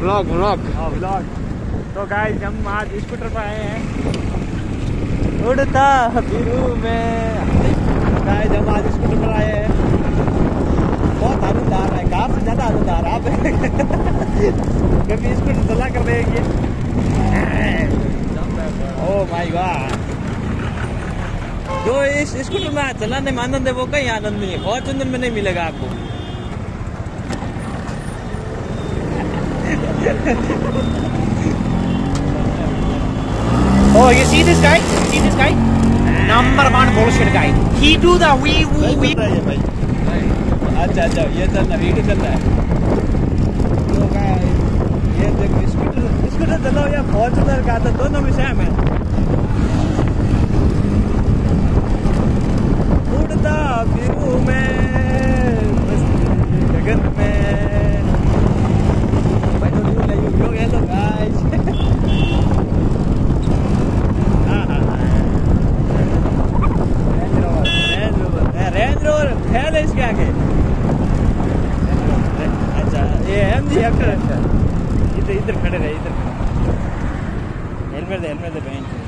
Vlog vlog vlog. तो guys हम आज स्कूटर पर आए हैं, उड़ता फिरूं मैं। गाइस हम आज स्कूटर पर आए हैं, बहुत आनंद आ रहा है, कार से ज्यादा आनंद आ रहा है। आप कभी स्कूटर चला कर देंगे? ओह माय गॉड, जो इस स्कूटर में चलाने में आनंद है वो कहीं आनंद नहीं है, फॉर्च्यूनर में नहीं मिलेगा आपको। Oh, you see this guy? See this guy? Number one bullshit guy. He do the wee woo wee. अच्छा अच्छा, ये चल रहा, वीडियो चल रहा है। तो गाइस ये देखो, स्कूटर चलाओ या फॉर्च्यूनर का तो दोनों में सेम है। उड़ता फिरूं मैं गगन में। भाई तो you hello guys. Range Rover fail है इसके आगे। अच्छा ये MG एक्टर, इधर खड़े रहे, इधर हेलमेट दे बहन।